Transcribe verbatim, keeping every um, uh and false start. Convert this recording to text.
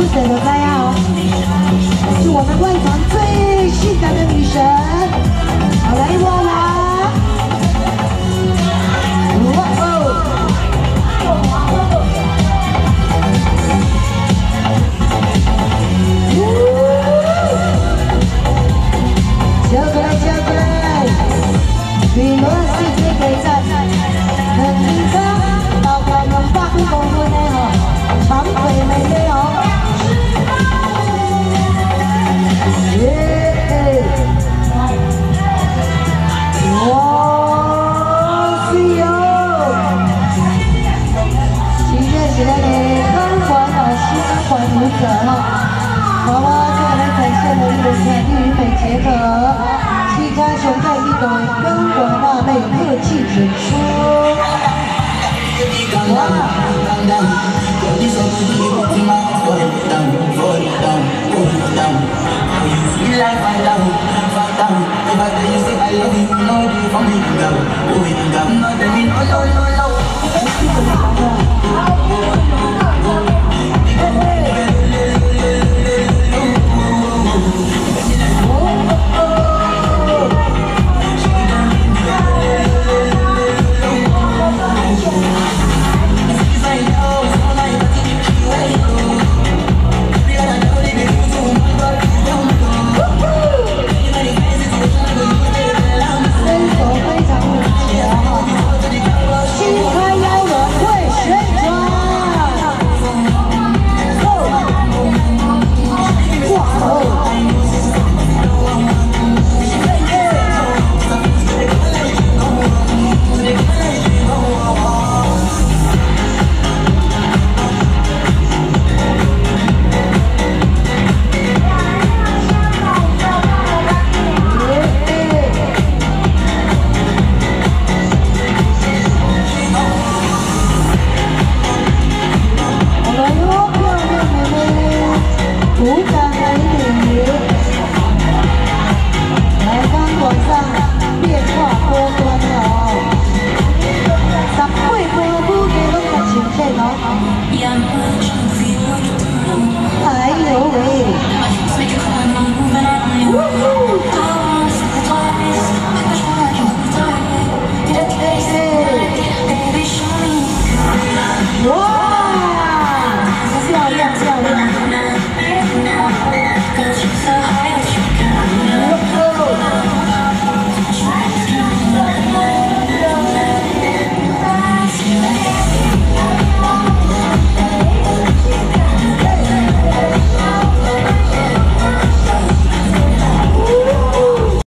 神的灾啊！是我们外场最性感的女神，好来我啦！哇哦！交过来，交过来，比罗斯最可以站，很轻松，到高能八公分的哈，长腿美眉哦。 耶！哇，是哟！今天是咱的钢管啊，新钢管舞者哈，娃娃再来展现了一个美丽与美结合，其他熊在一朵钢管辣妹特技演出。哇！ Feel like my love, fuck down. If I tell you say I love you, you know you for me to go. Oh, it down, not let me know, no, no, no. Yeah.